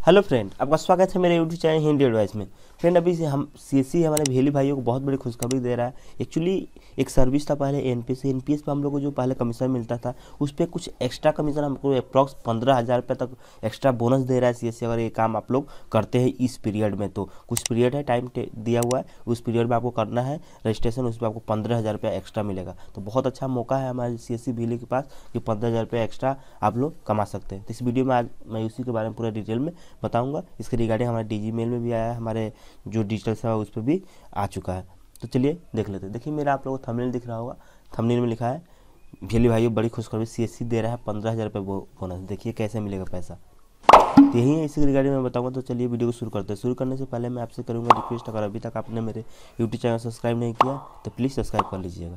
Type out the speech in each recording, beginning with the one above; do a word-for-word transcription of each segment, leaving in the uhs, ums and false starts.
Hello friend, आपका स्वागत है मेरे यूट्यूब चैनल हिंदी एडवाइस में। फ्रेंड, अभी से हम सीएससी हमारे भेली भाइयों को बहुत बड़ी खुशखबरी दे रहा है। एक्चुअली एक सर्विस था पहले एनपीएस एनपीएस पर हम लोग को जो पहले कमीशन मिलता था उस पर कुछ एक्स्ट्रा कमीशन हमको अप्रॉक्स पंद्रह हज़ार रुपये तक एक्स्ट्रा बोनस दे रहा है सीएससी। अगर ये काम आप लोग करते हैं इस पीरियड में, तो कुछ पीरियड है, टाइम दिया हुआ है, उस पीरियड में आपको करना है रजिस्ट्रेशन, उस पर आपको पंद्रह हज़ार रुपये एक्स्ट्रा मिलेगा। तो बहुत अच्छा मौका है हमारे सीएससी भेली के पास कि पंद्रह हज़ार रुपये एक्स्ट्रा आप लोग कमा सकते हैं। तो इस वीडियो में आज मैं उसी के बारे में पूरा डिटेल में बताऊँगा। इसके रिगार्डिंग हमारे डीजी मेल में भी आया है, हमारे जो डिजिटल सेवा उस पर भी आ चुका है। तो चलिए देख लेते हैं। देखिए मेरा आप लोगों को थंबनेल दिख रहा होगा, थंबनेल में लिखा है भेली भाइयों बड़ी खुशखबरी, सीएससी दे रहा है पंद्रह हज़ार रुपये बोनस। देखिए कैसे मिलेगा पैसा, तो यही है इसी रिगार्डिंग में बताऊंगा। तो चलिए वीडियो को शुरू करते हैं। शुरू करने से पहले मैं आपसे करूंगा रिक्वेस्ट, अगर अभी तक आपने मेरे यूट्यूब चैनल सब्सक्राइब नहीं किया तो प्लीज़ सब्सक्राइब कर लीजिएगा।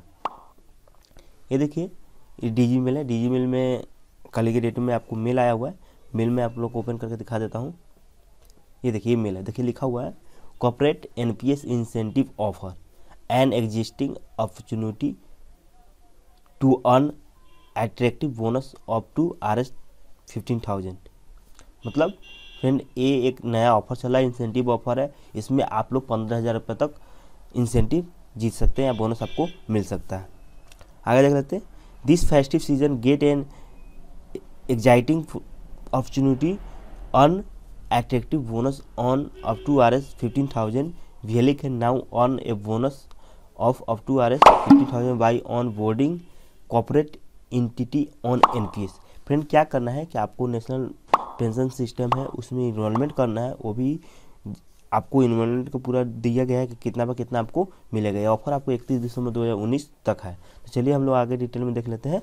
ये देखिए ये डीजी मेल है, डीजी मेल में कल के डेट में आपको मेल आया हुआ है। मेल में आप लोग को ओपन करके दिखा देता हूँ। ये देखिए मेल है, देखिए लिखा हुआ है corporate NPS incentive offer and existing opportunity to earn attractive bonus up to R S fifteen thousand. मतलब फ्रेंड ये एक नया ऑफर चला है, इंसेंटिव ऑफर है। इसमें आप लोग पंद्रह हज़ार रुपये तक इंसेंटिव जीत सकते हैं या बोनस आपको मिल सकता है। आगे देख लेते हैं। This festive season get an exciting opportunity earn attractive bonus on up to R S fifteen thousand. V L E can now earn a bonus of up to R S fifty thousand by onboarding corporate entity on N P S। Friend क्या करना है कि आपको national pension system है उसमें इन्रोलमेंट करना है। वो भी आपको इन्रोलमेंट को पूरा दिया गया है कि कितना पर कितना आपको मिलेगा। ये ऑफर आपको इकतीस दिसंबर दो हज़ार उन्नीस तक है। तो चलिए हम लोग आगे डिटेल में देख लेते हैं।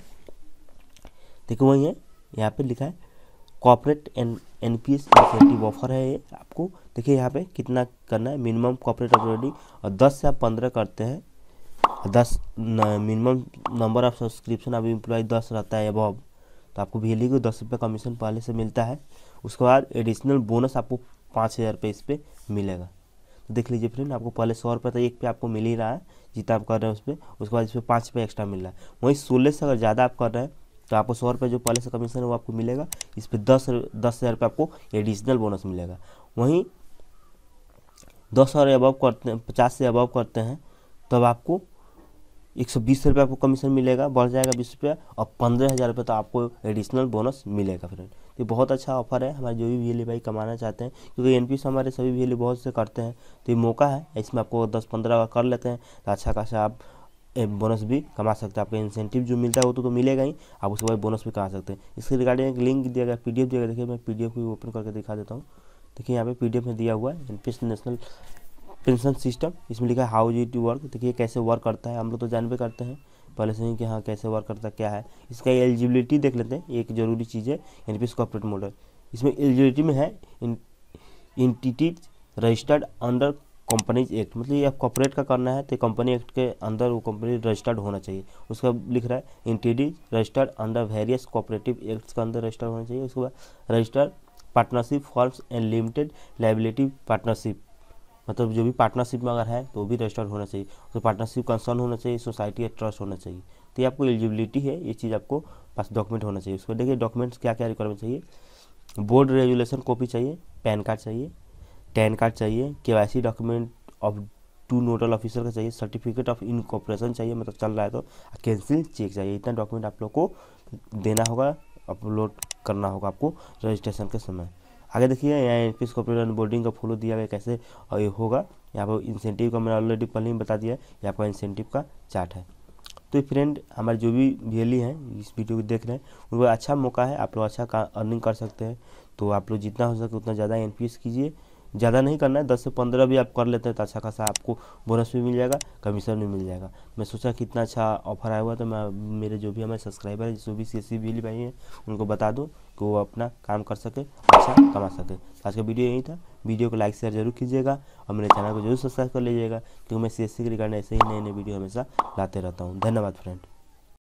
देखो वही है, यहाँ पे लिखा है corporate N NPS incentive offer है। ये आपको देखिए यहाँ पे कितना करना है, मिनिमम कॉर्पोरेट ऑपरेटिंग, और दस से आप पंद्रह करते हैं, दस मिनिमम नंबर ऑफ सब्सक्रिप्शन अब एम्प्लॉय दस रहता है अबव, तो आपको भेली को दस रुपये कमीशन पहले से मिलता है। उसके बाद एडिशनल बोनस आपको पाँच हज़ार रुपये इस पर मिलेगा। तो देख लीजिए फ्रेंड, आपको पहले सौ रुपये तो एक पे आपको मिल ही रहा है जितना आप कर रहे हैं उस पर, उसके बाद इस पर पाँच रुपये एक्स्ट्रा मिल रहा है। वहीं सोलह से अगर ज़्यादा आप कर रहे हैं तो आपको सौ रुपये जो पहले से कमीशन है वो आपको मिलेगा। इस पर दस दस हज़ार रुपये आपको एडिशनल बोनस मिलेगा। वहीं दस और अबव करते हैं, पचास से अबव करते हैं तब आपको एक सौ बीस रुपये आपको कमीशन मिलेगा, बढ़ जाएगा बीस रुपये, और पंद्रह हज़ार रुपये तो आपको एडिशनल बोनस मिलेगा फ्रेंड। ये बहुत अच्छा ऑफर है हमारे जो भी वीएलई भाई कमाना चाहते हैं, क्योंकि एनपीएस हमारे सभी वीएलई बहुत से करते हैं। तो ये मौका है, इसमें आपको दस पंद्रह कर लेते हैं तो अच्छा खासा आप बोनस भी कमा सकते हैं। आपका इंसेंटिव जो मिलता है वो तो, तो मिलेगा ही, आप उसके बाद बोनस भी कमा सकते हैं। इसके रिगार्डिंग एक लिंक दिया गया, पीडीएफ दिया गया। देखिए मैं पीडीएफ को ओपन करके दिखा देता हूँ। देखिए यहाँ पे पीडीएफ में दिया हुआ है एनपीएस नेशनल पेंशन सिस्टम। इसमें लिखा है हाउ इट वर्क। देखिए कैसे वर्क करता है, हम लोग तो जानबे करते हैं पहले से ही कि हाँ कैसे वर्क करता है, क्या है इसका एलिजिबिलिटी देख लेते हैं। एक जरूरी चीज़ है एनपीएस कॉर्पोरेट मॉडल। इसमें एलिजिबिलिटी में है entities registered under companies act, मतलब ये आप कॉर्पोरेट का करना है तो कंपनी एक्ट के अंदर वो कंपनी रजिस्टर्ड होना चाहिए। उसका लिख रहा है entities registered under various cooperative acts के अंदर रजिस्टर्ड होना चाहिए। उसके बाद registered partnership forms and limited liability partnership, मतलब जो भी पार्टनरशिप में अगर है तो वो भी रजिस्टर्ड होना चाहिए। तो पार्टनरशिप कंसर्न होना चाहिए, सोसाइटी या ट्रस्ट होना चाहिए। तो ये आपको एलिजिबिलिटी है, ये चीज़ आपको पास डॉक्यूमेंट होना चाहिए। उसको देखिए डॉक्यूमेंट्स क्या क्या रिक्वायरमेंट चाहिए। बोर्ड रेजुलेशन कॉपी चाहिए, पैन कार्ड चाहिए, टैन कार्ड चाहिए, KYC document of two nodal officer का चाहिए, सर्टिफिकेट ऑफ इनकॉर्पोरेशन चाहिए, मतलब चल रहा है तो कैंसिल चेक चाहिए। इतना डॉक्यूमेंट आप लोग को देना होगा, अपलोड करना होगा आपको रजिस्ट्रेशन के समय। आगे देखिए यहाँ एनपीएस कॉर्पोरेट बोर्डिंग का फॉलो दिया गया कैसे और ये होगा। यहाँ पर इंसेंटिव का मैंने ऑलरेडी पहले ही बता दिया है, ये आपका इंसेंटिव का चार्ट है। तो फ्रेंड हमारे जो भी वीएलई हैं इस वीडियो को देख रहे हैं उनको अच्छा मौका है, आप लोग अच्छा का अर्निंग कर सकते हैं। तो आप लोग जितना हो सके उतना ज़्यादा एनपीएस कीजिए, ज़्यादा नहीं करना है, दस से पंद्रह भी आप कर लेते हैं तो अच्छा खासा आपको बोनस भी मिल जाएगा, कमीशन भी मिल जाएगा। मैं सोचा कि इतना अच्छा ऑफर आया हुआ तो मैं मेरे जो भी हमारे सब्सक्राइबर है जो भी सीएससी वीएलई भाई हैं उनको बता दूं कि वो अपना काम कर सके, अच्छा कमा सके। आज का वीडियो यही था। वीडियो को लाइक शेयर जरूर कीजिएगा और मेरे चैनल को जरूर सब्सक्राइब कर लीजिएगा, क्योंकि मैं सीएससी के रिगार्डिंग ऐसे ही नए नए वीडियो हमेशा लाते रहता हूँ। धन्यवाद फ्रेंड।